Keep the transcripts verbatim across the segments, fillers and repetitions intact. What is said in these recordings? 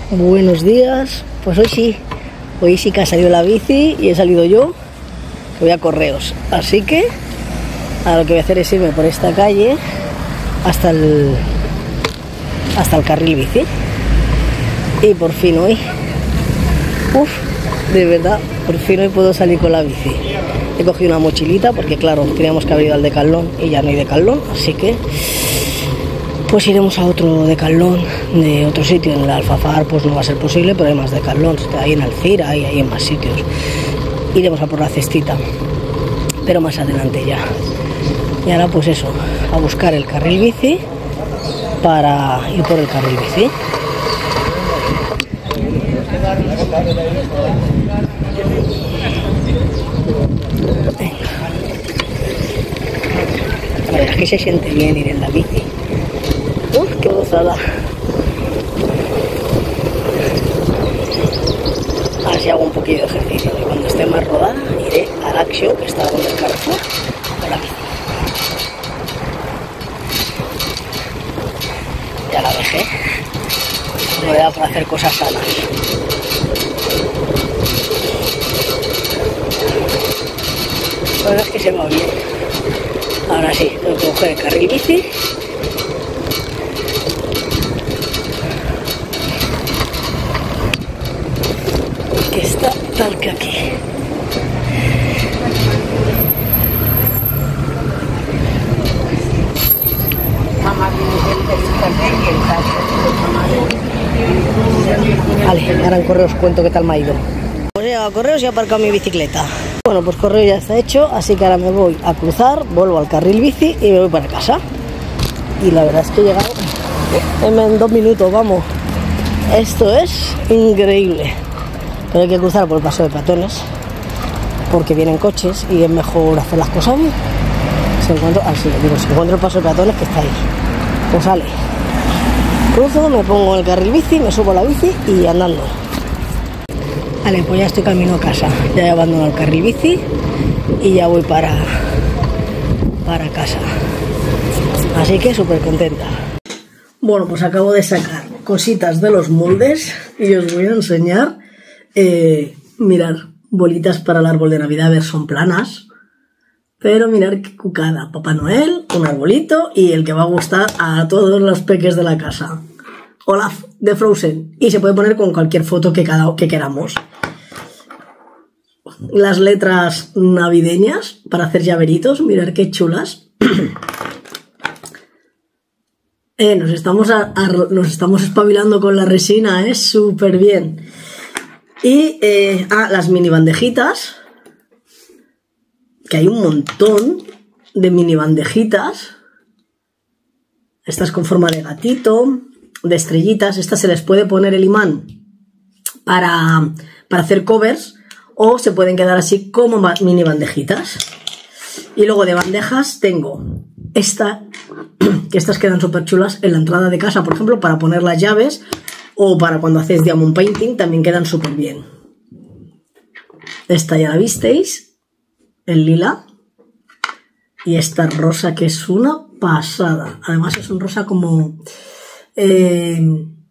Buenos días. Pues hoy sí, hoy sí que ha salido la bici y he salido yo, que voy a correos. Así que ahora lo que voy a hacer es irme por esta calle hasta el hasta el carril bici. Y por fin hoy, uff, de verdad, por fin hoy puedo salir con la bici. He cogido una mochilita porque claro, teníamos que haber ido al Decathlon y ya no hay Decathlon, así que pues iremos a otro Decathlon de otro sitio. En el Alfafar pues no va a ser posible, pero hay más Decathlon, ahí en Alcira y hay en más sitios. Iremos a por la cestita, pero más adelante ya. Y ahora pues eso, a buscar el carril bici para ir por el carril bici. Venga. La verdad es que se siente bien ir en la bici. Uf, qué gozada. Así hago un poquito de ejercicio y cuando esté más rodada iré al Action, que está donde el Carrefour, con la bici. Ya la dejé. Me voy a para hacer cosas sanas. La verdad es que se va bien. Ahora sí, tengo que coger el carril bici. Que está tal que aquí. Vale, ahora en correo os cuento qué tal me ha ido. Pues he llegado a correos y he aparcado mi bicicleta. Bueno, pues correo ya está hecho, así que ahora me voy a cruzar, vuelvo al carril bici y me voy para casa. Y la verdad es que he llegado en dos minutos, vamos. Esto es increíble. Pero hay que cruzar por el paso de peatones porque vienen coches y es mejor hacer las cosas bien. Si encuentro, así, digo, si encuentro el paso de peatones que está ahí, pues sale. Cruzo, me pongo en el carril bici, me subo a la bici y andando. Vale, pues ya estoy camino a casa. Ya he abandonado el carril bici y ya voy para, para casa. Así que súper contenta. Bueno, pues acabo de sacar cositas de los moldes y os voy a enseñar. Eh, mirar, bolitas para el árbol de Navidad. A ver, son planas, pero mirar qué cucada. Papá Noel, un arbolito y el que va a gustar a todos los peques de la casa. Olaf de Frozen. Y se puede poner con cualquier foto que, cada, que queramos. Las letras navideñas para hacer llaveritos. Mirar qué chulas. eh, nos, estamos a, a, nos estamos espabilando con la resina, es ¿eh? Súper bien. Y eh, ah, las mini bandejitas, que hay un montón de mini bandejitas. Estas con forma de gatito, de estrellitas. Estas se les puede poner el imán para, para hacer covers o se pueden quedar así como mini bandejitas. Y luego de bandejas tengo esta, que estas quedan súper chulas en la entrada de casa, por ejemplo, para poner las llaves. O para cuando hacéis diamond painting también quedan súper bien. Esta ya la visteis, el lila. Y esta rosa que es una pasada. Además es un rosa como... Eh,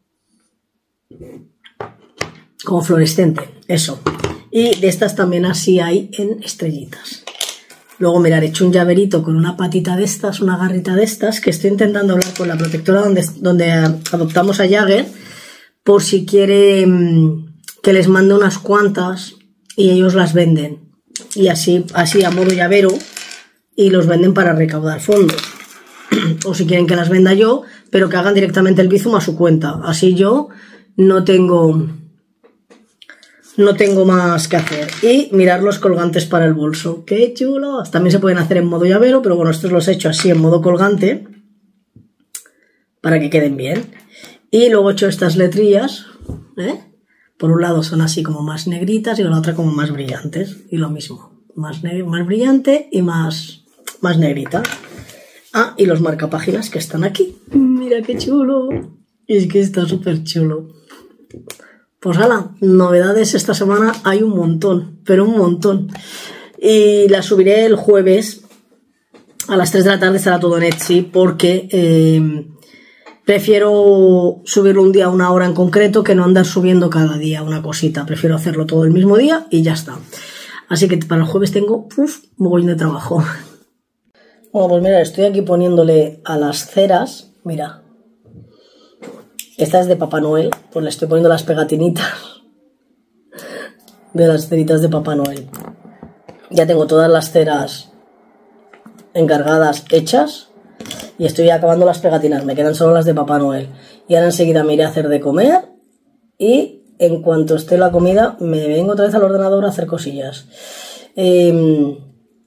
como fluorescente, eso. Y de estas también así hay en estrellitas. Luego, mirad, he hecho un llaverito con una patita de estas, una garrita de estas, que estoy intentando hablar con la protectora donde, donde adoptamos a Jagger, por si quiere que les mande unas cuantas y ellos las venden. Y así, así a modo llavero, y los venden para recaudar fondos. O si quieren que las venda yo, pero que hagan directamente el bizum a su cuenta. Así yo no tengo, no tengo más que hacer. Y mirar los colgantes para el bolso. ¡Qué chulos! También se pueden hacer en modo llavero, pero bueno, estos los he hecho así en modo colgante para que queden bien. Y luego he hecho estas letrillas, ¿eh? Por un lado son así como más negritas y por la otra como más brillantes. Y lo mismo, más, más brillante y más, más negrita. Ah, y los marcapáginas que están aquí. Mira qué chulo. Es que está súper chulo. Pues ala, novedades esta semana hay un montón, pero un montón. Y las subiré el jueves a las tres de la tarde, estará todo en Etsy, porque... Eh, prefiero subirlo un día a una hora en concreto que no andar subiendo cada día una cosita. Prefiero hacerlo todo el mismo día y ya está. Así que para el jueves tengo, uff, mogollón de trabajo. Bueno, pues mira, estoy aquí poniéndole a las ceras, mira. Esta es de Papá Noel, pues le estoy poniendo las pegatinitas de las ceritas de Papá Noel. Ya tengo todas las ceras encargadas hechas y estoy acabando las pegatinas, me quedan solo las de Papá Noel. Y ahora enseguida me iré a hacer de comer y en cuanto esté la comida me vengo otra vez al ordenador a hacer cosillas. Eh,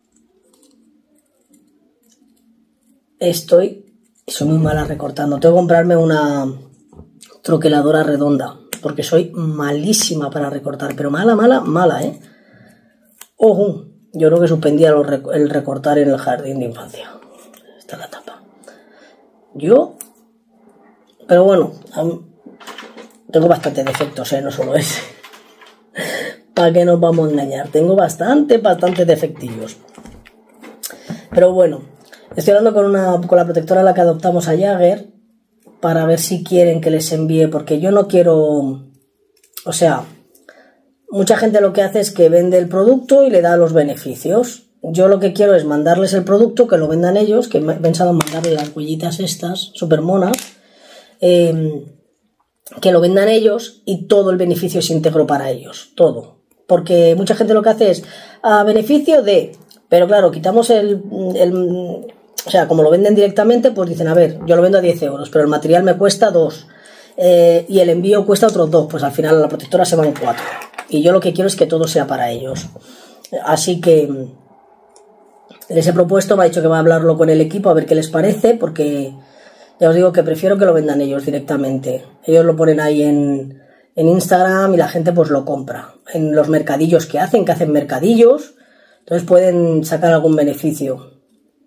estoy, soy muy mala recortando, tengo que comprarme una troqueladora redonda porque soy malísima para recortar, pero mala, mala, mala, ¿eh? Ojo, yo creo que suspendía los rec el recortar en el jardín de infancia. Esta es la tapa. Yo, pero bueno, tengo bastantes defectos, ¿eh? No solo ese. ¿Para qué nos vamos a engañar? Tengo bastante, bastante defectillos. Pero bueno, estoy hablando con, una, con la protectora a la que adoptamos a Jagger para ver si quieren que les envíe, porque yo no quiero, o sea, mucha gente lo que hace es que vende el producto y le da los beneficios. Yo lo que quiero es mandarles el producto, que lo vendan ellos, que he pensado en mandarle las huellitas estas, súper monas, eh, que lo vendan ellos y todo el beneficio es íntegro para ellos, todo. Porque mucha gente lo que hace es a beneficio de, pero claro, quitamos el, el o sea, como lo venden directamente, pues dicen, a ver, yo lo vendo a diez euros, pero el material me cuesta dos eh, y el envío cuesta otros dos, pues al final a la protectora se van cuatro. Y yo lo que quiero es que todo sea para ellos. Así que les he propuesto, me ha dicho que va a hablarlo con el equipo a ver qué les parece, porque ya os digo que prefiero que lo vendan ellos directamente. Ellos lo ponen ahí en, en Instagram y la gente pues lo compra. En los mercadillos que hacen, que hacen mercadillos, entonces pueden sacar algún beneficio.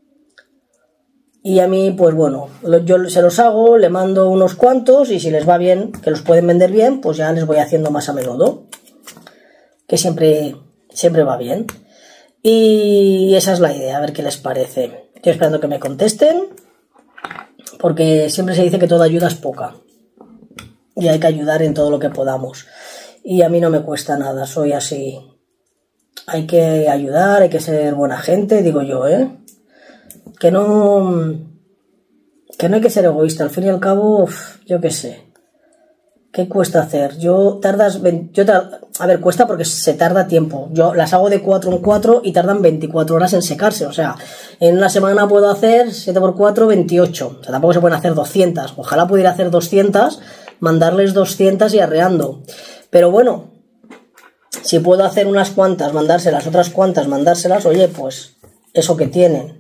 Y a mí, pues bueno, yo se los hago, le mando unos cuantos y si les va bien, que los pueden vender bien, pues ya les voy haciendo más a menudo. Que siempre, siempre va bien. Y esa es la idea, a ver qué les parece. Estoy esperando que me contesten, porque siempre se dice que toda ayuda es poca. Y hay que ayudar en todo lo que podamos. Y a mí no me cuesta nada, soy así. Hay que ayudar, hay que ser buena gente, digo yo, ¿eh? Que no, que no hay que ser egoísta, al fin y al cabo, uf, yo qué sé. ¿Qué cuesta hacer? Yo tardas, yo tar, a ver, cuesta porque se tarda tiempo. Yo las hago de cuatro en cuatro y tardan veinticuatro horas en secarse. O sea, en una semana puedo hacer siete por cuatro, veintiocho. O sea, tampoco se pueden hacer doscientas. Ojalá pudiera hacer doscientas, mandarles doscientas y arreando. Pero bueno, si puedo hacer unas cuantas, mandárselas, otras cuantas, mandárselas, oye, pues eso que tienen.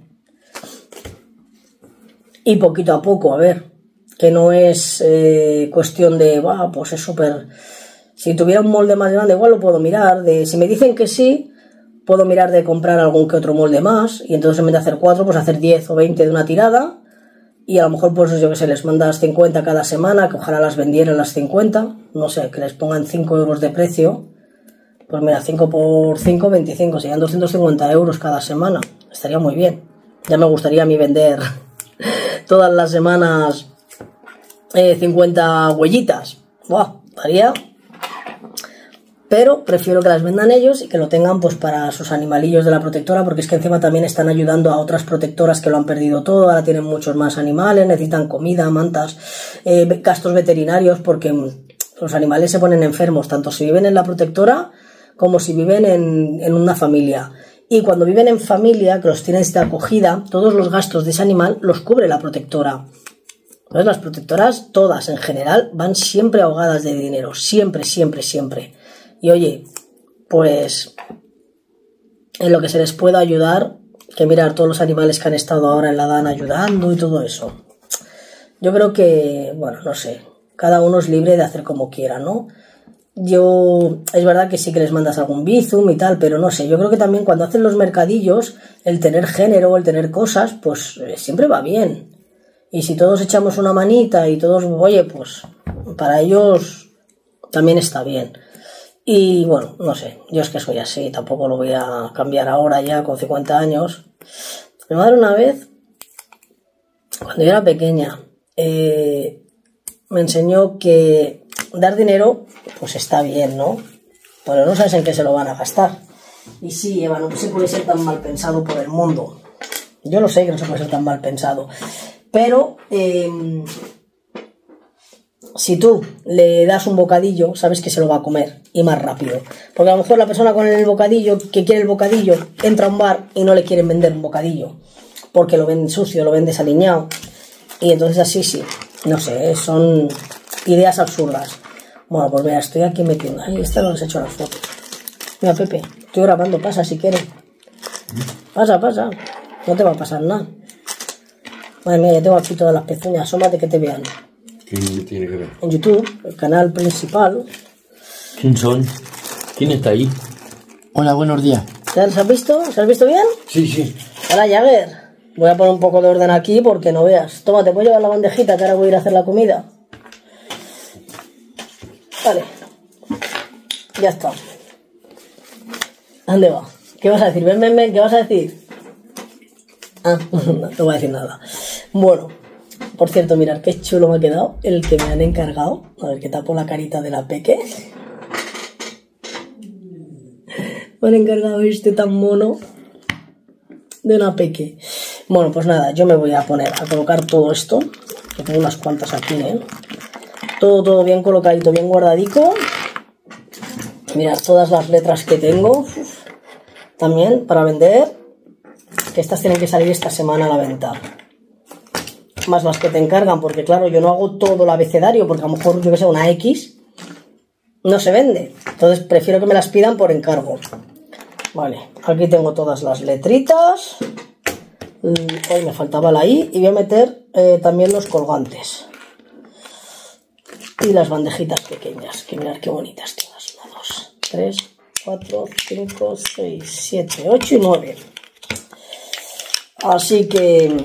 Y poquito a poco, a ver, que no es eh, cuestión de, bah, pues es súper... Si tuviera un molde más grande, igual lo puedo mirar. De, si me dicen que sí, puedo mirar de comprar algún que otro molde más. Y entonces en vez de hacer cuatro, pues hacer diez o veinte de una tirada. Y a lo mejor, pues yo que sé, les mandas cincuenta cada semana, que ojalá las vendieran las cincuenta. No sé, que les pongan cinco euros de precio. Pues mira, cinco por cinco, veinticinco. Serían doscientos cincuenta euros cada semana. Estaría muy bien. Ya me gustaría a mí vender todas las semanas eh, cincuenta huellitas. Buah, estaría... Pero prefiero que las vendan ellos y que lo tengan pues para sus animalillos de la protectora, porque es que encima también están ayudando a otras protectoras que lo han perdido todo, ahora tienen muchos más animales, necesitan comida, mantas, eh, gastos veterinarios, porque los animales se ponen enfermos, tanto si viven en la protectora como si viven en, en una familia. Y cuando viven en familia, que los tienes de acogida, todos los gastos de ese animal los cubre la protectora. Entonces las protectoras, todas en general, van siempre ahogadas de dinero, siempre, siempre, siempre. Y oye, pues en lo que se les pueda ayudar, que mirar todos los animales que han estado ahora en la D A N ayudando y todo eso. Yo creo que, bueno, no sé, cada uno es libre de hacer como quiera, ¿no? Yo, es verdad que sí que les mandas algún bizum y tal, pero no sé, yo creo que también cuando hacen los mercadillos, el tener género, el tener cosas, pues eh, siempre va bien. Y si todos echamos una manita y todos, oye, pues para ellos también está bien. Y bueno, no sé, yo es que soy así, tampoco lo voy a cambiar ahora ya con cincuenta años. Mi madre una vez, cuando yo era pequeña, eh, me enseñó que dar dinero, pues está bien, ¿no? Pero no sabes en qué se lo van a gastar. Y sí, Eva, no se puede ser tan mal pensado por el mundo. Yo lo sé que no se puede ser tan mal pensado. Pero eh, si tú le das un bocadillo, sabes que se lo va a comer y más rápido. Porque a lo mejor la persona con el bocadillo, que quiere el bocadillo, entra a un bar y no le quieren vender un bocadillo. Porque lo ven sucio, lo ven desaliñado. Y entonces así sí. No sé, son ideas absurdas. Bueno, pues mira, estoy aquí metiendo. Ahí está, no les he hecho las fotos. Mira, Pepe, estoy grabando, pasa si quieres. Pasa, pasa. No te va a pasar nada. Madre mía, ya tengo aquí todas las pezuñas. Asómate que te vean. ¿Quién tiene que ver? En YouTube, el canal principal. ¿Quién son? ¿Quién está ahí? Hola, buenos días. ¿Ya los has visto? ¿Se has visto bien? Sí, sí. Hola, Jagger. Voy a poner un poco de orden aquí porque no veas. Toma, te puedo llevar la bandejita que ahora voy a ir a hacer la comida. Vale. Ya está. ¿Dónde va? ¿Qué vas a decir? Ven, ven, ven, ¿qué vas a decir? Ah, no te voy a decir nada. Bueno, por cierto, mirad qué chulo me ha quedado el que me han encargado. A ver, que tapo la carita de la Peque. Me han encargado este tan mono de una Peque. Bueno, pues nada, yo me voy a poner a colocar todo esto. Que tengo unas cuantas aquí, ¿eh? Todo, todo bien colocadito, bien guardadico. Mirad todas las letras que tengo. Uf, también para vender. Que estas tienen que salir esta semana a la venta. Más las que te encargan, porque claro, yo no hago todo el abecedario, porque a lo mejor, yo que sé, una X no se vende. Entonces prefiero que me las pidan por encargo. Vale, aquí tengo todas las letritas. Hoy me faltaba la I. Y voy a meter eh, también los colgantes. Y las bandejitas pequeñas, que mirad qué bonitas todas. uno, dos, tres, cuatro, cinco, seis, siete, ocho y nueve. Así que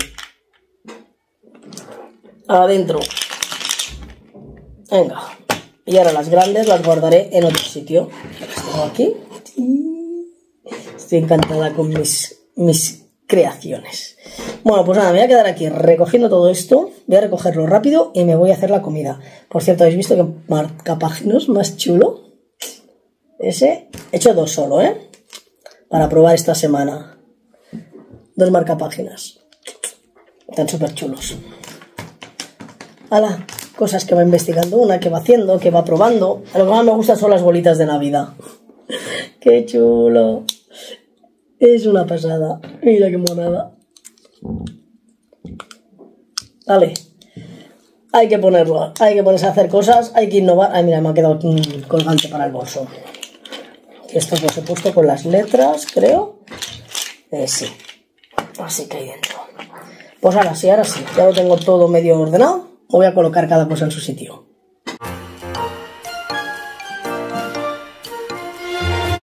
adentro. Venga. Y ahora las grandes las guardaré en otro sitio. Las tengo aquí. Estoy encantada con mis, mis creaciones. Bueno, pues nada, me voy a quedar aquí recogiendo todo esto. Voy a recogerlo rápido y me voy a hacer la comida. Por cierto, ¿habéis visto que marcapáginas más chulo? Ese, he hecho dos solo, ¿eh? Para probar esta semana. Dos marcapáginas. Están súper chulos. Hala, cosas que va investigando una, que va haciendo, que va probando. Lo que más me gusta son las bolitas de Navidad. ¡Qué chulo! Es una pasada. Mira qué monada. Vale. Hay que ponerlo. Hay que ponerse a hacer cosas. Hay que innovar. Ay, mira, me ha quedado un colgante para el bolso. Estos los he puesto con las letras, creo. Eh, sí. Así que ahí dentro. Pues ahora sí, ahora sí. Ya lo tengo todo medio ordenado. Voy a colocar cada cosa en su sitio.